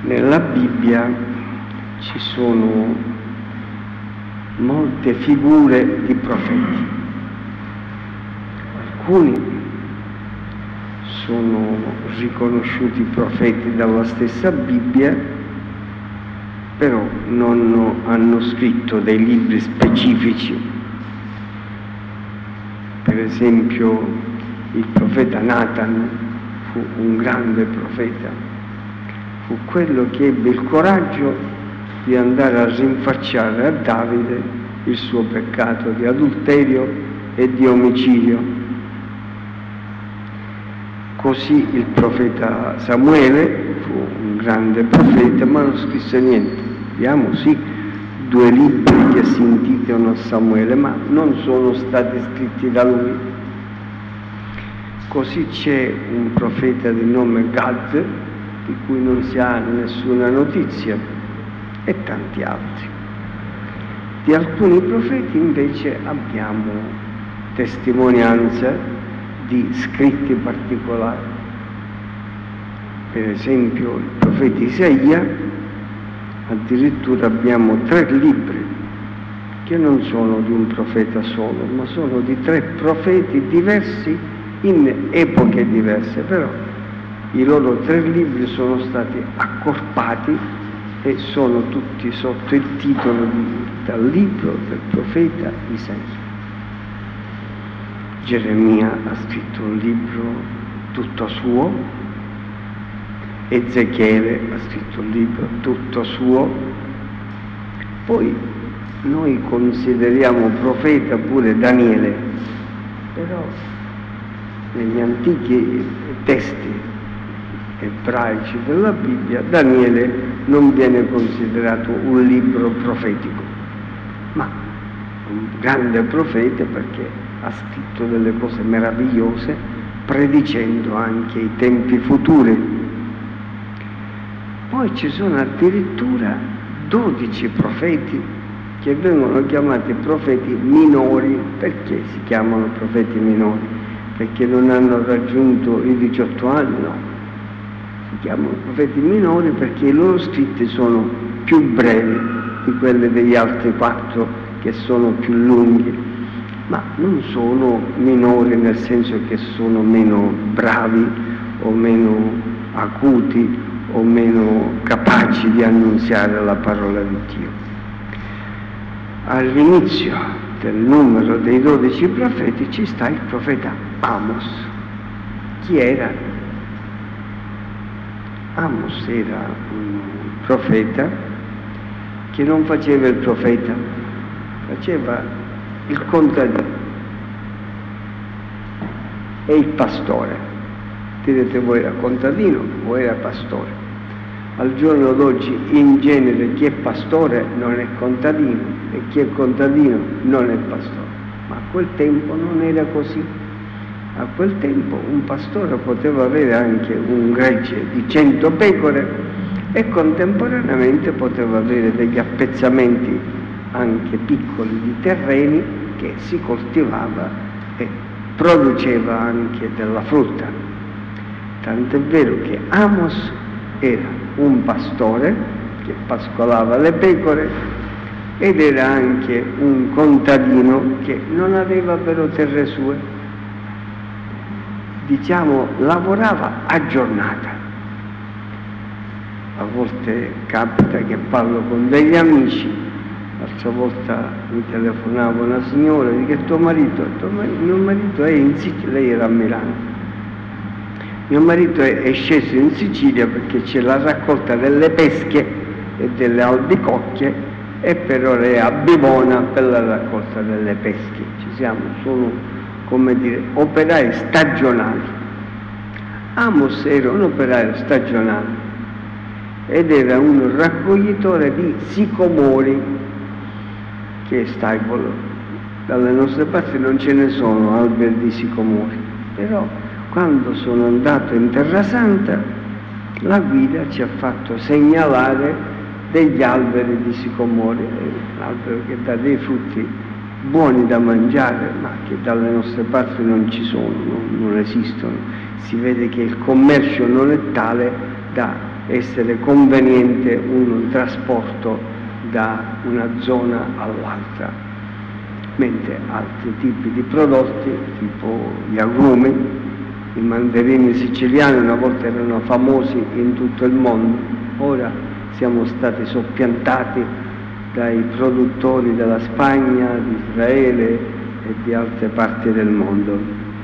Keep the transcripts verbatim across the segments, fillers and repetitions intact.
Nella Bibbia ci sono molte figure di profeti. Alcuni sono riconosciuti profeti dalla stessa Bibbia, però non hanno scritto dei libri specifici. Per esempio, il profeta Nathan fu un grande profeta. Fu quello che ebbe il coraggio di andare a rinfacciare a Davide il suo peccato di adulterio e di omicidio. Così il profeta Samuele fu un grande profeta, ma non scrisse niente. Abbiamo sì due libri che si intitolano Samuele, ma non sono stati scritti da lui. Così c'è un profeta di nome Gad, di cui non si ha nessuna notizia, e tanti altri. Di alcuni profeti invece abbiamo testimonianza di scritti particolari. Per esempio il profeta Isaia, addirittura abbiamo tre libri che non sono di un profeta solo, ma sono di tre profeti diversi in epoche diverse, però i loro tre libri sono stati accorpati e sono tutti sotto il titolo di Dal libro del profeta Isaia. Geremia ha scritto un libro tutto suo, Ezechiele ha scritto un libro tutto suo, poi noi consideriamo profeta pure Daniele, però negli antichi testi ebraici della Bibbia Daniele non viene considerato un libro profetico, ma un grande profeta perché ha scritto delle cose meravigliose predicendo anche i tempi futuri. Poi ci sono addirittura dodici profeti che vengono chiamati profeti minori. Perché si chiamano profeti minori? Perché non hanno raggiunto i diciotto anni? No. Si chiamano profeti minori perché i loro scritti sono più brevi di quelli degli altri quattro che sono più lunghi, ma non sono minori nel senso che sono meno bravi o meno acuti o meno capaci di annunziare la parola di Dio. All'inizio del numero dei dodici profeti ci sta il profeta Amos. Chi era? Amos era un profeta che non faceva il profeta, faceva il contadino e il pastore. Direte voi era contadino o era pastore? Al giorno d'oggi in genere chi è pastore non è contadino e chi è contadino non è pastore, ma a quel tempo non era così. A quel tempo un pastore poteva avere anche un gregge di cento pecore e contemporaneamente poteva avere degli appezzamenti anche piccoli di terreni che si coltivava e produceva anche della frutta. Tant'è vero che Amos era un pastore che pascolava le pecore ed era anche un contadino che non aveva però terre sue. Diciamo, lavorava a giornata. A volte capita che parlo con degli amici, l'altra volta mi telefonava una signora e dice: tuo marito, tuo marito, mio marito è in Sicilia, lei era a Milano, mio marito è, è sceso in Sicilia perché c'è la raccolta delle pesche e delle albicocche e per ora è a Bivona per la raccolta delle pesche. Ci siamo solo, come dire, operai stagionali. Amos era un operaio stagionale ed era un raccoglitore di sicomori, che sta dalle nostre parti non ce ne sono alberi di sicomori, però quando sono andato in Terra Santa la guida ci ha fatto segnalare degli alberi di sicomori, l'albero che dà dei frutti buoni da mangiare, ma che dalle nostre parti non ci sono, non, non esistono. Si vede che il commercio non è tale da essere conveniente un trasporto da una zona all'altra, mentre altri tipi di prodotti, tipo gli agrumi, i mandarini siciliani una volta erano famosi in tutto il mondo, ora siamo stati soppiantati dai produttori della Spagna, di Israele e di altre parti del mondo.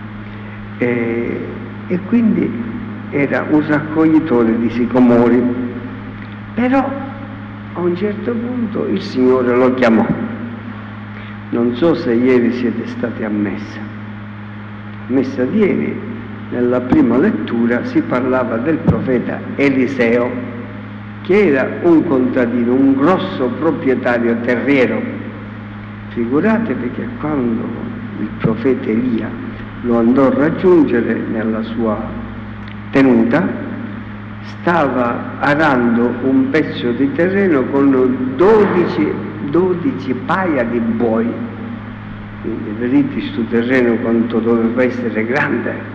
E, e quindi era un raccoglitore di sicomori, però a un certo punto il Signore lo chiamò. Non so se ieri siete stati a messa. Messa di ieri, nella prima lettura, si parlava del profeta Eliseo, che era un contadino, un grosso proprietario terriero. Figuratevi che quando il profeta Elia lo andò a raggiungere nella sua tenuta, stava arando un pezzo di terreno con dodici, dodici paia di buoi. Quindi vedete questo terreno quanto doveva essere grande.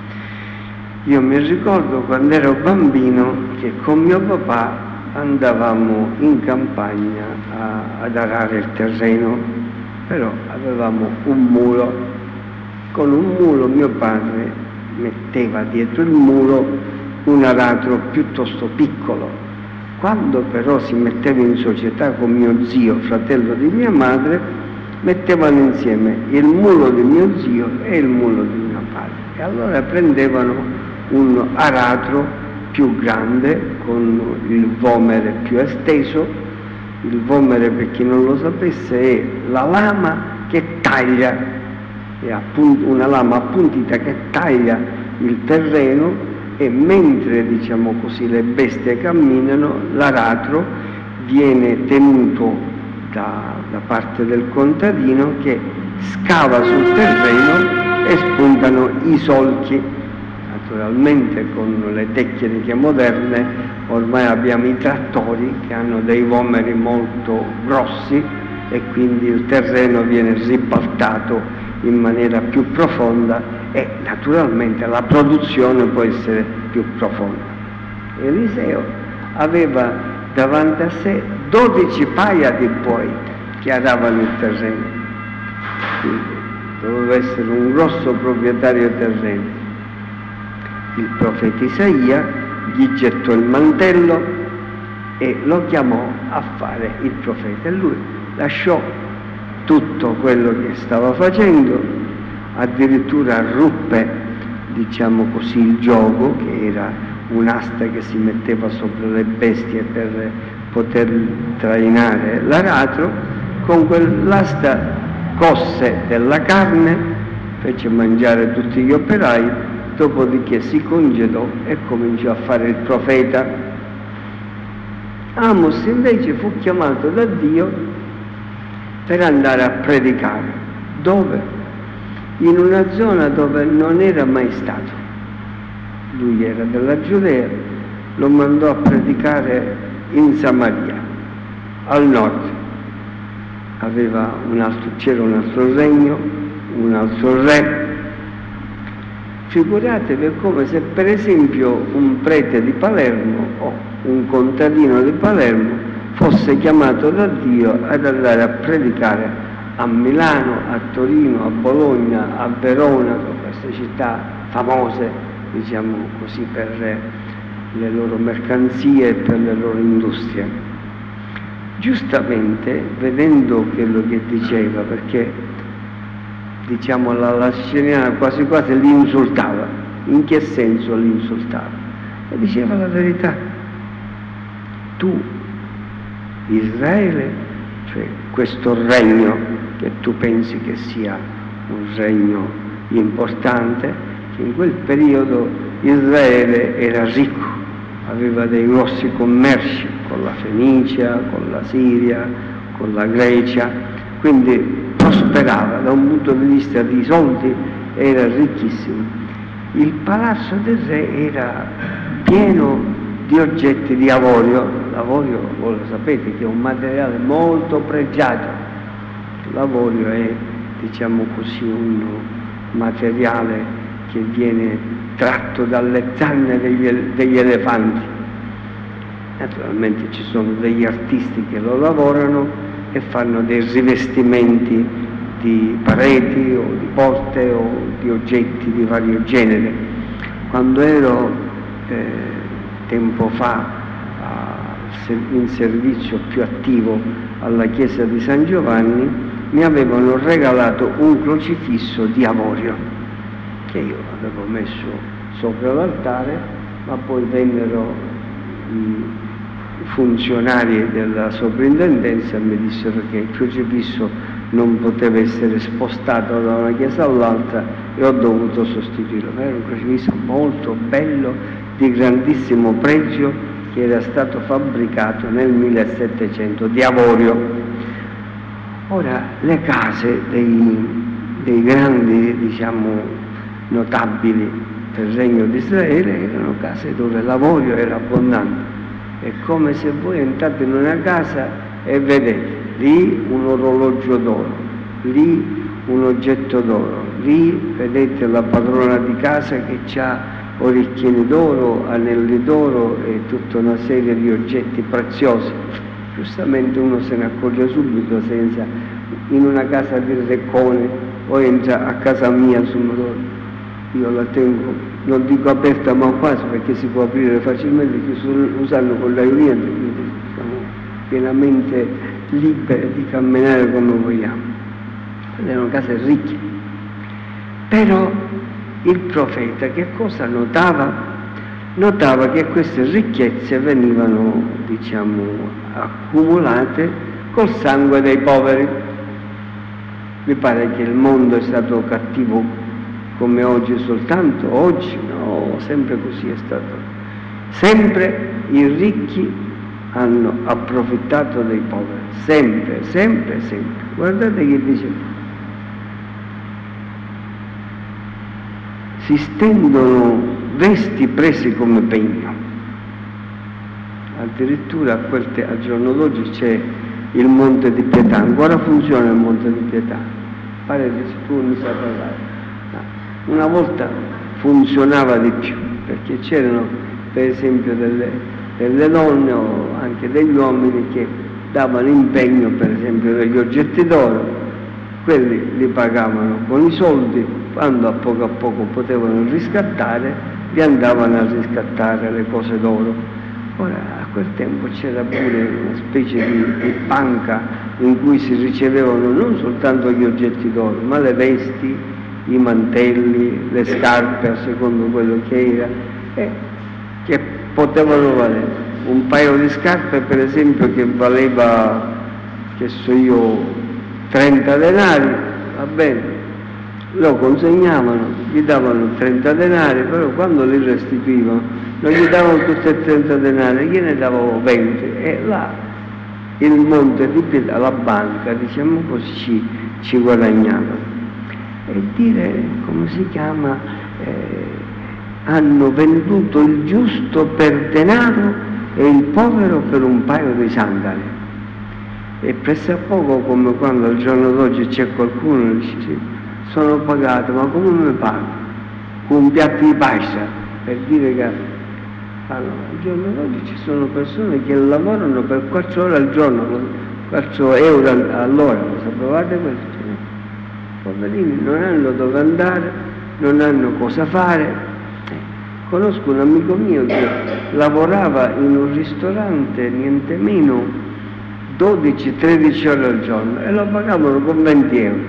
Io mi ricordo quando ero bambino che con mio papà andavamo in campagna a, ad arare il terreno, però avevamo un mulo. Con un mulo mio padre metteva dietro il muro un aratro piuttosto piccolo. Quando però si metteva in società con mio zio, fratello di mia madre, mettevano insieme il mulo di mio zio e il mulo di mio padre, e allora prendevano un aratro più grande con il vomere più esteso. Il vomere, per chi non lo sapesse, è la lama che taglia, è appunto una lama appuntita che taglia il terreno, e mentre, diciamo così, le bestie camminano, l'aratro viene tenuto da, da parte del contadino che scava sul terreno e spuntano i solchi. Naturalmente con le tecniche moderne ormai abbiamo i trattori che hanno dei vomeri molto grossi e quindi il terreno viene ribaltato in maniera più profonda e naturalmente la produzione può essere più profonda. Eliseo aveva davanti a sé dodici paia di buoi che aravano il terreno, quindi doveva essere un grosso proprietario terreno. Il profeta Isaia gli gettò il mantello e lo chiamò a fare il profeta, e lui lasciò tutto quello che stava facendo, addirittura ruppe, diciamo così, il giogo, che era un'asta che si metteva sopra le bestie per poter trainare l'aratro. Con quell'asta cosse della carne, fece mangiare tutti gli operai, dopodiché si congedò e cominciò a fare il profeta. Amos invece fu chiamato da Dio per andare a predicare. Dove? In una zona dove non era mai stato. Lui era della Giudea, lo mandò a predicare in Samaria, al nord. Aveva un altro, c'era un altro regno, un altro re. Figuratevi come se per esempio un prete di Palermo o un contadino di Palermo fosse chiamato da Dio ad andare a predicare a Milano, a Torino, a Bologna, a Verona, queste città famose, diciamo così, per le loro mercanzie e per le loro industrie. Giustamente, vedendo quello che diceva, perché diciamo la, la siciliana quasi quasi li insultava. In che senso li insultava? E diceva la verità. Tu, Israele, cioè questo regno che tu pensi che sia un regno importante, che in quel periodo Israele era ricco, aveva dei grossi commerci con la Fenicia, con la Siria, con la Grecia, quindi prosperava da un punto di vista di soldi, era ricchissimo. Il palazzo del re era pieno di oggetti di avorio. L'avorio, voi lo sapete, che è un materiale molto pregiato. L'avorio è, diciamo così, un materiale che viene tratto dalle zanne degli, degli elefanti. Naturalmente ci sono degli artisti che lo lavorano e fanno dei rivestimenti di pareti o di porte o di oggetti di vario genere. Quando ero eh, tempo fa a, in servizio più attivo alla chiesa di San Giovanni, mi avevano regalato un crocifisso di avorio che io avevo messo sopra l'altare, ma poi vennero i funzionari della soprintendenza e mi dissero che il crocifisso non poteva essere spostato da una chiesa all'altra e ho dovuto sostituirlo. Era un crocifisso molto bello, di grandissimo pregio, che era stato fabbricato nel millesettecento di avorio. Ora, le case dei, dei grandi, diciamo, notabili del Regno di Israele erano case dove l'avorio era abbondante. È come se voi entrate in una casa e vedete lì un orologio d'oro, lì un oggetto d'oro, lì vedete la padrona di casa che ha orecchini d'oro, anelli d'oro e tutta una serie di oggetti preziosi. Giustamente uno se ne accorge subito, senza in una casa di Reccone o entra a casa mia sul motore. Io la tengo, non dico aperta ma quasi, perché si può aprire facilmente, usando con l'aeronautica, quindi siamo pienamente liberi di camminare come vogliamo. Erano case ricche. Però il profeta che cosa notava? Notava che queste ricchezze venivano, diciamo, accumulate col sangue dei poveri. Mi pare che il mondo è stato cattivo come oggi soltanto, oggi no, sempre così è stato. Sempre i ricchi hanno approfittato dei poveri, sempre, sempre, sempre. Guardate che dice, si stendono vesti presi come pegno. Addirittura a quel te- al giorno d'oggi c'è il Monte di Pietà, ancora funziona il Monte di Pietà, pare che tu non sai parlare. Una volta funzionava di più, perché c'erano per esempio delle, delle donne o anche degli uomini che davano impegno per esempio degli oggetti d'oro, quelli li pagavano con i soldi, quando a poco a poco potevano riscattare, li andavano a riscattare le cose d'oro. Ora a quel tempo c'era pure una specie di, di banca in cui si ricevevano non soltanto gli oggetti d'oro, ma le vesti, i mantelli, le scarpe a secondo quello che era, eh, che potevano valere. Un paio di scarpe per esempio che valeva, che so io, trenta denari, va bene, lo consegnavano, gli davano trenta denari, però quando li restituivano non gli davano tutti e trenta denari, gliene davano venti e là il Monte di Pietà, la banca, diciamo così, ci, ci guadagnavano. E dire, come si chiama, eh, hanno venduto il giusto per denaro e il povero per un paio di sandali. E presso a poco, come quando al giorno d'oggi c'è qualcuno che dice sì, sono pagato, ma come mi pago? Con un piatto di pasta, per dire che allora, al giorno d'oggi ci sono persone che lavorano per quattro ore al giorno, quattro euro all'ora, lo sapevate questo? Poverini non hanno dove andare, non hanno cosa fare. Conosco un amico mio che lavorava in un ristorante niente meno dodici tredici ore al giorno e lo pagavano con venti euro.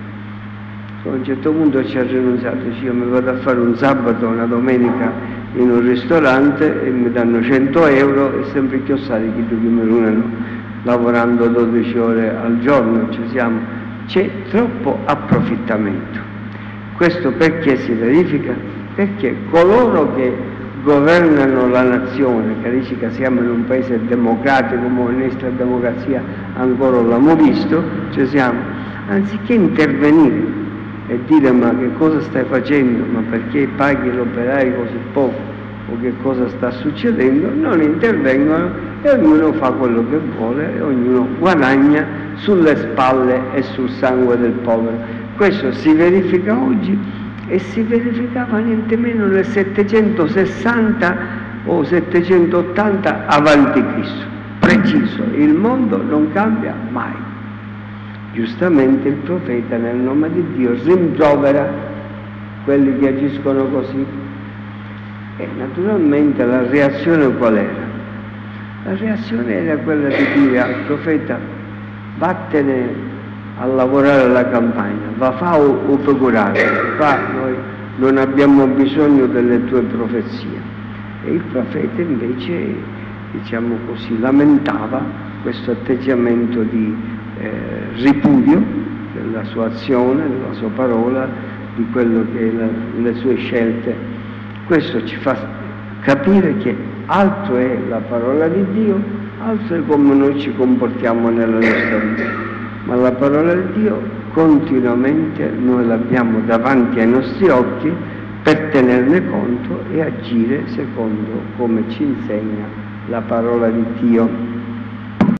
A un certo punto ci ha rinunciato, dice io mi vado a fare un sabato, una domenica in un ristorante e mi danno cento euro e sempre chiossati chi che mi lunano lavorando dodici ore al giorno, ci siamo. C'è troppo approfittamento. Questo perché si verifica? Perché coloro che governano la nazione, che dice che siamo in un paese democratico, come la nostra democrazia ancora non l'abbiamo visto, ci siamo, anziché intervenire e dire ma che cosa stai facendo, ma perché paghi l'operaio così poco, o che cosa sta succedendo, non intervengono e ognuno fa quello che vuole e ognuno guadagna sulle spalle e sul sangue del povero. Questo si verifica oggi e si verificava niente meno nel settecentosessanta o settecentottanta avanti Cristo. Preciso, il mondo non cambia mai. Giustamente il profeta nel nome di Dio rimprovera quelli che agiscono così. E naturalmente la reazione qual era? La reazione era quella di dire al profeta: vattene a lavorare alla campagna, va fa o procurare, fa, noi non abbiamo bisogno delle tue profezie. E il profeta invece, diciamo così, lamentava questo atteggiamento di eh, ripudio della sua azione, della sua parola, di quello che la, le sue scelte. Questo ci fa capire che altro è la parola di Dio, altro è come noi ci comportiamo nella nostra vita. Ma la parola di Dio continuamente noi l'abbiamo davanti ai nostri occhi per tenerne conto e agire secondo come ci insegna la parola di Dio.